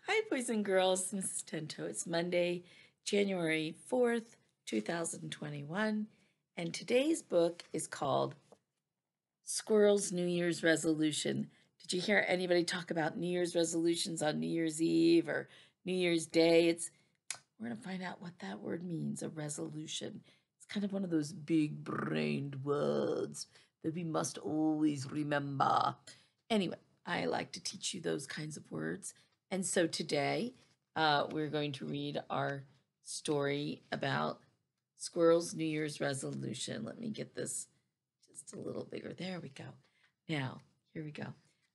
Hi, boys and girls. Mrs. Tento. It's Monday, January 4th, 2021, and today's book is called Squirrel's New Year's Resolution. Did you hear anybody talk about New Year's resolutions on New Year's Eve or New Year's Day? We're going to find out what that word means, a resolution. It's kind of one of those big-brained words that we must always remember. Anyway, I like to teach you those kinds of words. And so today we're going to read our story about Squirrel's New Year's resolution. Let me get this just a little bigger. There we go. Now, here we go.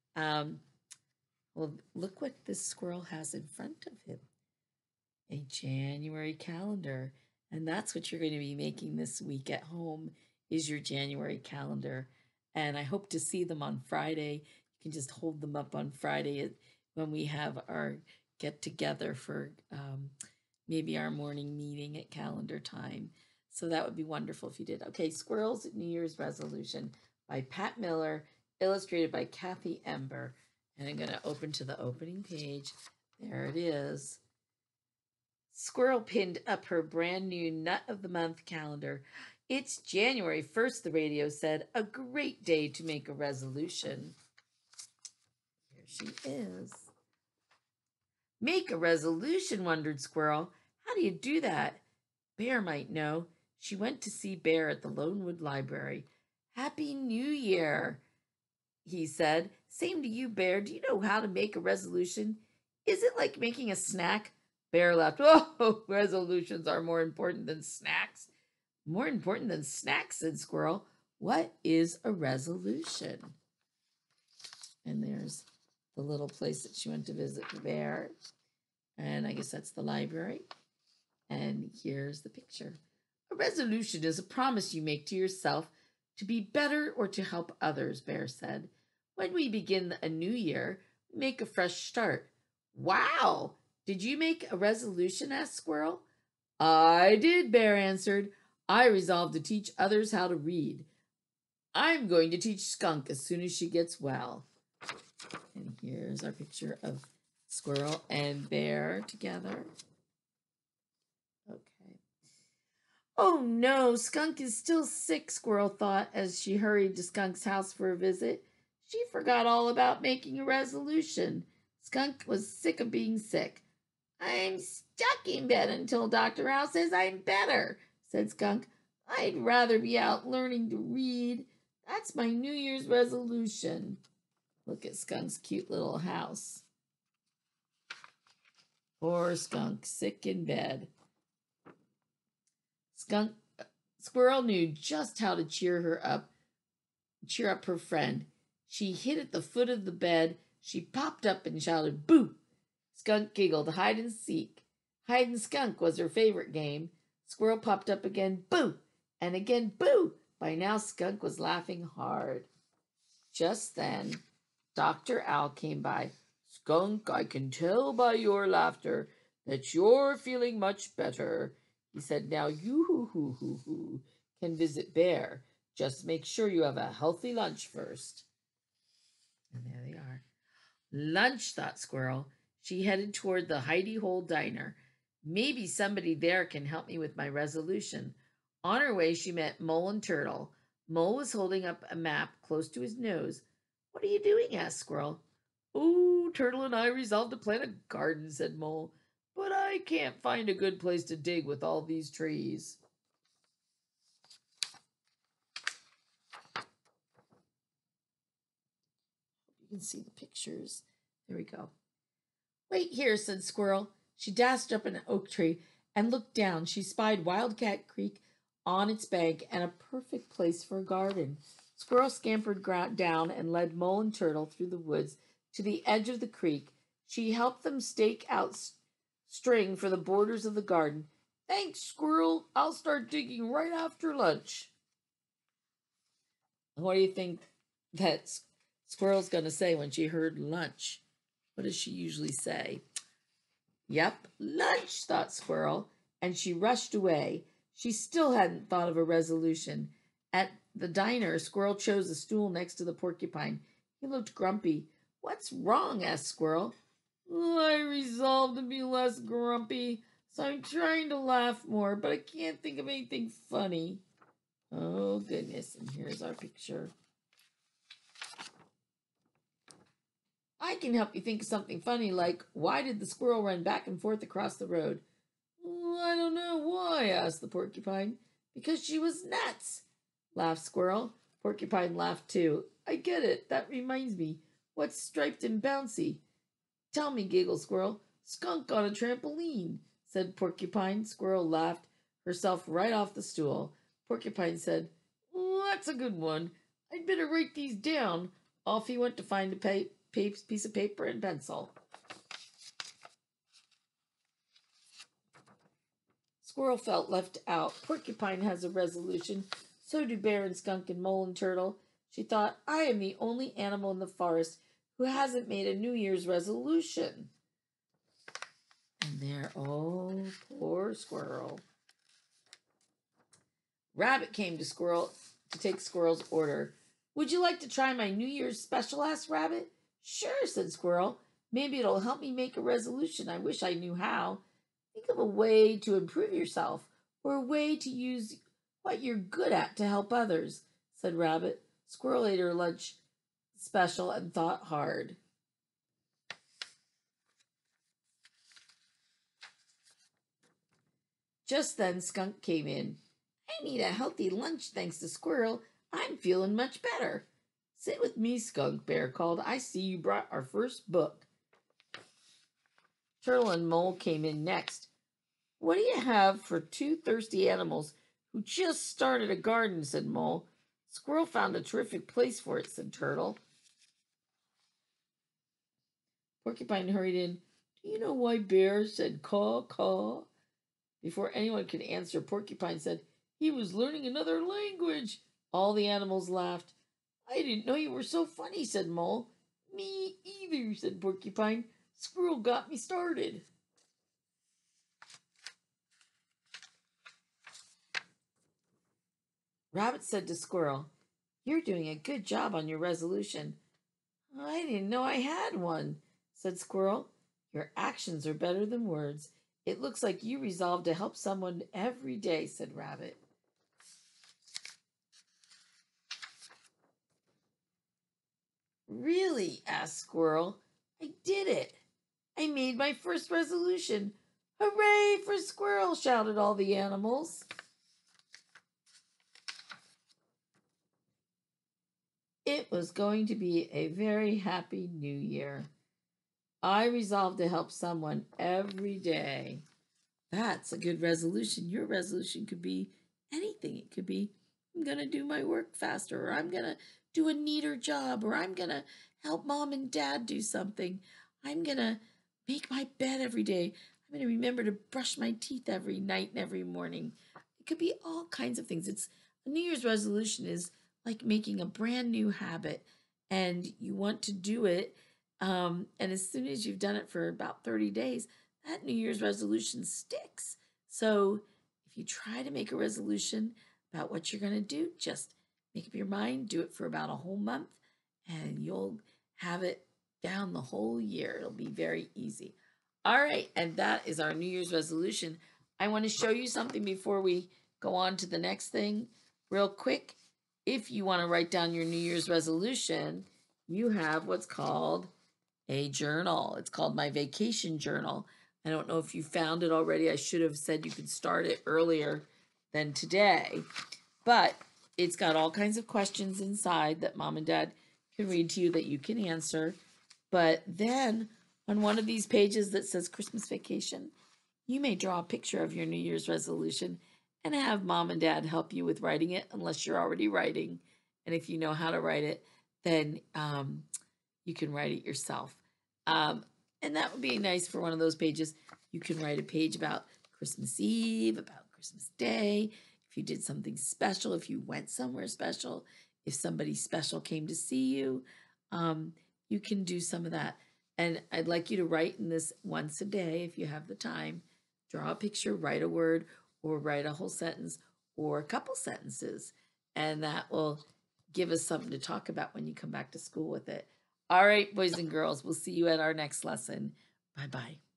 Well, look what this squirrel has in front of him. A January calendar. And that's what you're going to be making this week at home is your January calendar. And I hope to see them on Friday. You can just hold them up on Friday when we have our get together for maybe our morning meeting at calendar time. So that would be wonderful if you did. Okay, Squirrel's New Year's Resolution by Pat Miller, illustrated by Kathi Ember. And I'm going to open to the opening page. There it is. Squirrel pinned up her brand new Nut of the Month calendar. It's January 1st, the radio said. A great day to make a resolution. Here she is. Make a resolution, wondered Squirrel. How do you do that? Bear might know. She went to see Bear at the Lonewood Library. Happy New Year, he said. Same to you, Bear. Do you know how to make a resolution? Is it like making a snack? Bear laughed. Oh, resolutions are more important than snacks. More important than snacks, said Squirrel. What is a resolution? And there's the little place that she went to visit the bear. And I guess that's the library. And here's the picture. A resolution is a promise you make to yourself to be better or to help others, Bear said. When we begin a new year, we make a fresh start. Wow! Did you make a resolution? Asked Squirrel. I did, Bear answered. I resolved to teach others how to read. I'm going to teach Skunk as soon as she gets well. And here's our picture of Squirrel and Bear together. Okay. Oh no, Skunk is still sick, Squirrel thought as she hurried to Skunk's house for a visit. She forgot all about making a resolution. Skunk was sick of being sick. I'm stuck in bed until Dr. Owl says I'm better, said Skunk. I'd rather be out learning to read. That's my New Year's resolution. Look at Skunk's cute little house. Poor Skunk, sick in bed. Squirrel knew just how to cheer up her friend. She hid at the foot of the bed. She popped up and shouted, "Boo!" Skunk giggled. Hide and seek. Hide and skunk was her favorite game. Squirrel popped up again, "Boo!" And again, "Boo!" By now, Skunk was laughing hard. Just then, Dr. Owl came by. Skunk, I can tell by your laughter that you're feeling much better. He said, now you can visit Bear. Just make sure you have a healthy lunch first. And there they are. Lunch, thought Squirrel. She headed toward the Hidey Hole Diner. Maybe somebody there can help me with my resolution. On her way, she met Mole and Turtle. Mole was holding up a map close to his nose. What are you doing? Asked Squirrel. Oh, Turtle and I resolved to plant a garden, said Mole. But I can't find a good place to dig with all these trees. You can see the pictures. There we go. Wait here, said Squirrel. She dashed up an oak tree and looked down. She spied Wildcat Creek on its bank and a perfect place for a garden. Squirrel scampered down and led Mole and Turtle through the woods to the edge of the creek. She helped them stake out string for the borders of the garden. Thanks, Squirrel. I'll start digging right after lunch. What do you think that Squirrel's going to say when she heard lunch? What does she usually say? Yep, lunch, thought Squirrel, and she rushed away. She still hadn't thought of a resolution. At the diner, Squirrel chose a stool next to the porcupine. He looked grumpy. What's wrong? Asked Squirrel. I resolved to be less grumpy, so I'm trying to laugh more, but I can't think of anything funny. Oh, goodness. And here's our picture. I can help you think of something funny, like, why did the squirrel run back and forth across the road? I don't know why, asked the porcupine. Because she was nuts, laughed Squirrel. Porcupine laughed too. I get it. That reminds me. What's striped and bouncy? Tell me, giggled Squirrel. Skunk on a trampoline, said Porcupine. Squirrel laughed herself right off the stool. Porcupine said, that's a good one. I'd better write these down. Off he went to find a piece of paper and pencil. Squirrel felt left out. Porcupine has a resolution. So do Bear and Skunk and Mole and Turtle. She thought, I am the only animal in the forest who hasn't made a New Year's resolution. And there, oh, poor Squirrel. Rabbit came to take Squirrel's order. Would you like to try my New Year's special? Asked Rabbit. Sure, said Squirrel. Maybe it'll help me make a resolution. I wish I knew how. Think of a way to improve yourself, or a way to use what you're good at to help others, said Rabbit. Squirrel ate her lunch special and thought hard. Just then Skunk came in. I need a healthy lunch thanks to Squirrel. I'm feeling much better. Sit with me, Skunk, Bear called. I see you brought our first book. Turtle and Mole came in next. What do you have for two thirsty animals who just started a garden, said Mole. Squirrel found a terrific place for it, said Turtle. Porcupine hurried in. Do you know why Bear said caw, caw? Before anyone could answer, Porcupine said, he was learning another language. All the animals laughed. I didn't know you were so funny, said Mole. Me either, said Porcupine. Squirrel got me started. Rabbit said to Squirrel, you're doing a good job on your resolution. I didn't know I had one, said Squirrel. Your actions are better than words. It looks like you resolved to help someone every day, said Rabbit. Really? Asked Squirrel. I did it. I made my first resolution. Hooray for Squirrel, shouted all the animals. It was going to be a very happy new year. I resolved to help someone every day. That's a good resolution. Your resolution could be anything. It could be, I'm going to do my work faster, or I'm going to do a neater job, or I'm going to help mom and dad do something. I'm going to make my bed every day. I'm going to remember to brush my teeth every night and every morning. It could be all kinds of things. It's a New Year's resolution is like making a brand new habit, and you want to do it. And as soon as you've done it for about 30 days, that New Year's resolution sticks. So if you try to make a resolution about what you're going to do, just make up your mind, do it for about a whole month, and you'll have it down the whole year. It'll be very easy. All right, and that is our New Year's resolution. I want to show you something before we go on to the next thing real quick. If you want to write down your New Year's resolution, you have what's called a journal. It's called my vacation journal. I don't know if you found it already. I should have said you could start it earlier than today. But it's got all kinds of questions inside that mom and dad can read to you that you can answer. But then on one of these pages that says Christmas vacation, you may draw a picture of your New Year's resolution and have mom and dad help you with writing it, unless you're already writing. And if you know how to write it, then you can write it yourself. And that would be nice for one of those pages. You can write a page about Christmas Eve, about Christmas Day, if you did something special, if you went somewhere special, if somebody special came to see you, you can do some of that. And I'd like you to write in this once a day if you have the time. Draw a picture, write a word, or write a whole sentence or a couple sentences. And that will give us something to talk about when you come back to school with it. All right, boys and girls, we'll see you at our next lesson. Bye-bye.